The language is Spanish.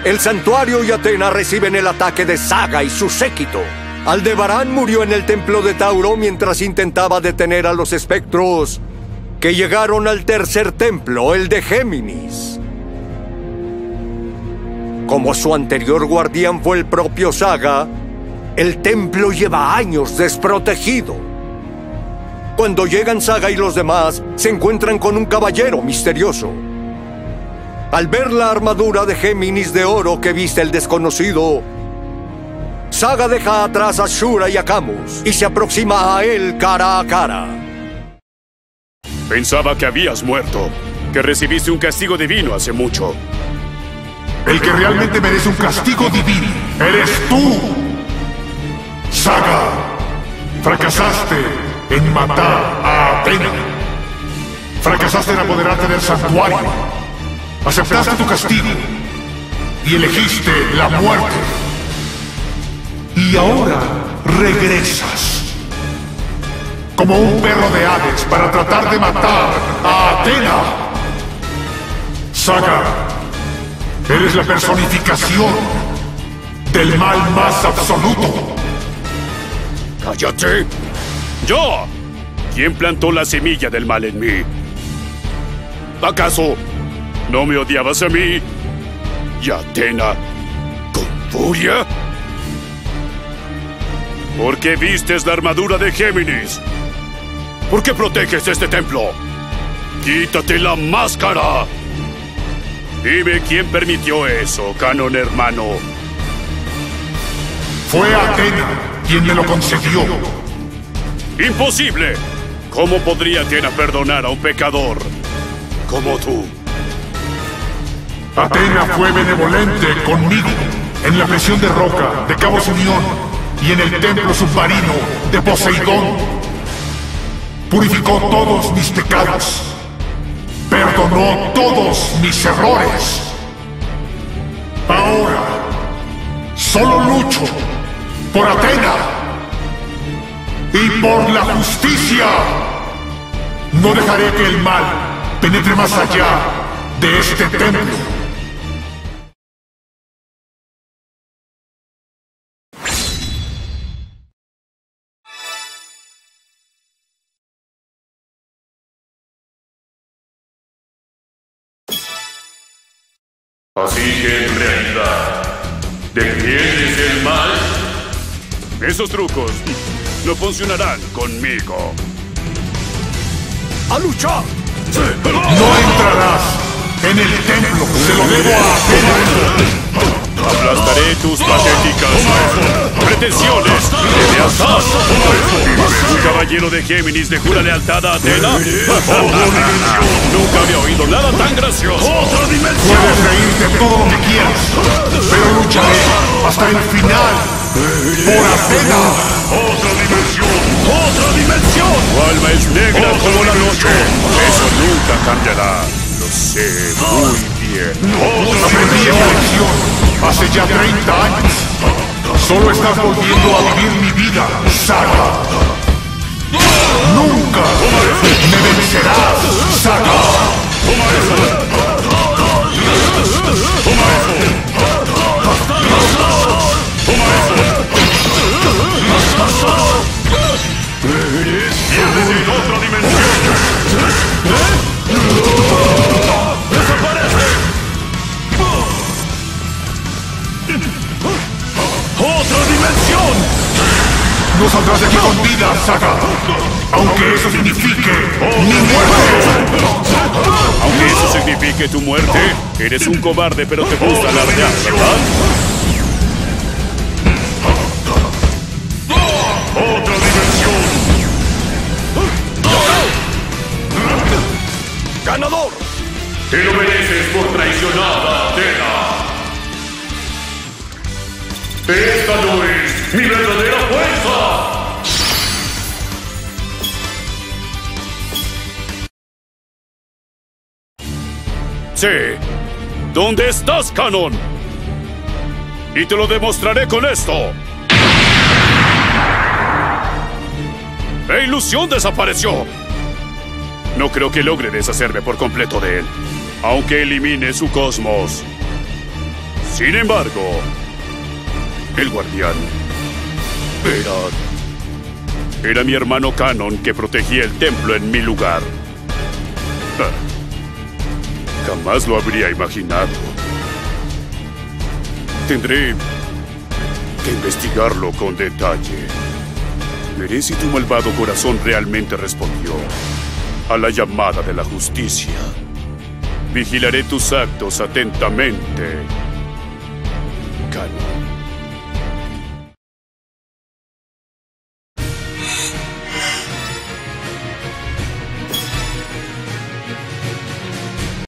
El santuario y Athena reciben el ataque de Saga y su séquito. Aldebarán murió en el templo de Tauro mientras intentaba detener a los espectros que llegaron al tercer templo, el de Géminis. Como su anterior guardián fue el propio Saga, el templo lleva años desprotegido. Cuando llegan Saga y los demás, se encuentran con un caballero misterioso. Al ver la armadura de Géminis de oro que viste el desconocido, Saga deja atrás a Shura y a Camus y se aproxima a él cara a cara. Pensaba que habías muerto, que recibiste un castigo divino hace mucho. El que realmente merece un castigo divino eres tú. Saga, fracasaste en matar a Athena. Fracasaste en apoderarte del santuario. Aceptaste tu castigo y elegiste la muerte. Y ahora regresas como un perro de Hades para tratar de matar a Athena. Saga, eres la personificación del mal más absoluto. ¡Cállate! ¡Yo! ¿Quién plantó la semilla del mal en mí? ¿Acaso no me odiabas a mí? ¿Y a Athena con furia? ¿Por qué vistes la armadura de Géminis? ¿Por qué proteges este templo? ¡Quítate la máscara! Dime quién permitió eso, Canon hermano. Fue Athena quien me lo concedió. ¡Imposible! ¿Cómo podría Athena perdonar a un pecador como tú? Athena fue benevolente conmigo en la prisión de Roca de Cabos Unión y en el templo submarino de Poseidón. Purificó todos mis pecados. Perdonó todos mis errores. Ahora, solo lucho por Athena y por la justicia. No dejaré que el mal penetre más allá de este templo. Así que en realidad, ¿defiendes el mal? Esos trucos no funcionarán conmigo. ¡A luchar! No entrarás en el templo. Se lo debo a Athena. Aplastaré tus patéticas pretensiones de lealtad. ¿Un caballero de Géminis le jura lealtad a Athena? Nunca había oído nada tan gracioso. Puedes reírte todo lo que quieras, pero lucharé hasta el final por Athena. ¡Otra dimensión! ¡Otra dimensión! Tu alma es negra como la noche. Eso nunca cambiará. Lo sé muy bien. Aprendí esa lección hace ya 30 años. Solo estás volviendo a vivir mi vida, Saga. ¡Nunca me vencerás, Saga! ¡Toma eso! ¡Toma ¡vienes de otra dimensión! ¡Desaparece! ¡Otra dimensión! No saldrás de aquí con vida, Saga. Aunque eso signifique mi muerte. Aunque eso signifique tu muerte, eres un cobarde, pero te gusta alardear, ¿verdad? ¡Otra dimensión! ¡Ganador! ¡Te lo mereces por traicionar a Athena! ¡Esta no es mi verdadera fuerza! Sí. ¿Dónde estás, Canon? Y te lo demostraré con esto. ¡La ilusión desapareció! No creo que logre deshacerme por completo de él, aunque elimine su cosmos. Sin embargo, el guardián era mi hermano Canon que protegía el templo en mi lugar. Jamás lo habría imaginado. Tendré que investigarlo con detalle. Veré si tu malvado corazón realmente respondió a la llamada de la justicia. Vigilaré tus actos atentamente, Canon.